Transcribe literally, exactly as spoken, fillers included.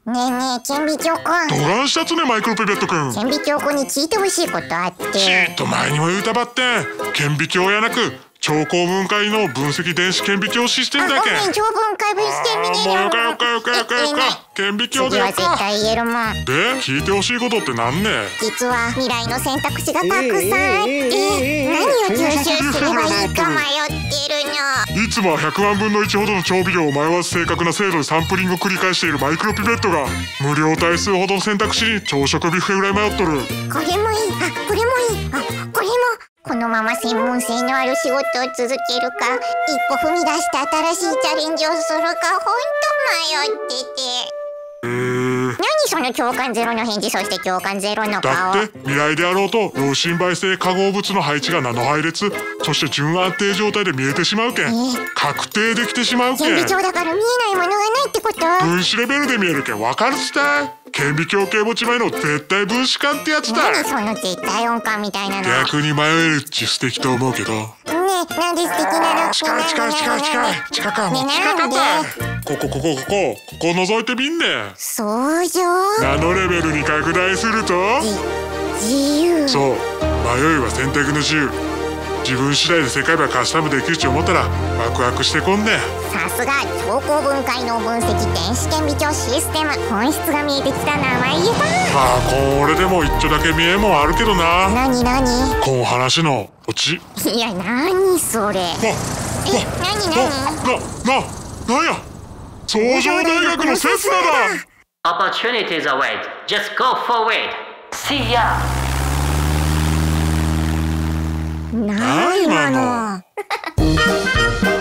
ねえねえ、顕微鏡くん。 どがんしたつね、マイクロピペットくん。 顕微鏡くんに聞いてほしいことあって。 ちーっと前にも言うたばってん。顕微鏡やなく超高分解の分析電子顕微鏡システムだけ。 あ、ごめん、超分解分してみねえよ。 もうよかよかよかよかよか。顕微鏡でよか。 次は絶対言えるもん。 で、聞いてほしいことってなんね。 実は未来の選択肢がたくさんあって、何を吸収すればいいか迷ってるの。 いつもはひゃくまんぶんのいちほどの調味料を迷わず正確な精度でサンプリングを繰り返しているマイクロピペットが無料対数ほどの選択肢に朝食ビュッフェぐらい迷っとる。 これもいい、あ、これもいい、あ、これも。このまま専門性のある仕事を続けるか、一歩踏み出して新しいチャレンジをするか、ほんと迷ってて。 えー、 何その共感ゼロの返事、そして共感ゼロの顔。 だって未来であろうと陽心媒性化合物の配置がナノ配列、そして準安定状態で見えてしまうけん、えー、確定できてしまうけん。 顕微鏡だから見えないものがないってこと？ 分子レベルで見えるけん分かるつたい。顕微鏡系持ち前の絶対分子感ってやつだ。 何その絶対音感みたいなの。 逆に迷えるっち素敵と思うけど。ねえ、なんで素敵なの？ 近い近い近い近い近かも、近かった。ここここここここ覗いてみんね。 そうじょ。 ナノレベルに拡大すると自由。 そう、迷いは選択の自由。自分次第で世界はカスタムできると思ったらワクワクしてこんね。 さすが超高分解の分析電子顕微鏡システム。本質が見えてきた。名前言えた。 ああ、これでも一丁だけ見えんもんあるけどな。 なになに？ この話のオチ。 いや、なにそれ。え、なになに？ な、な、なんや、創上大学のセスナだ。 Opportunities await. Just go forward. See ya. な、今の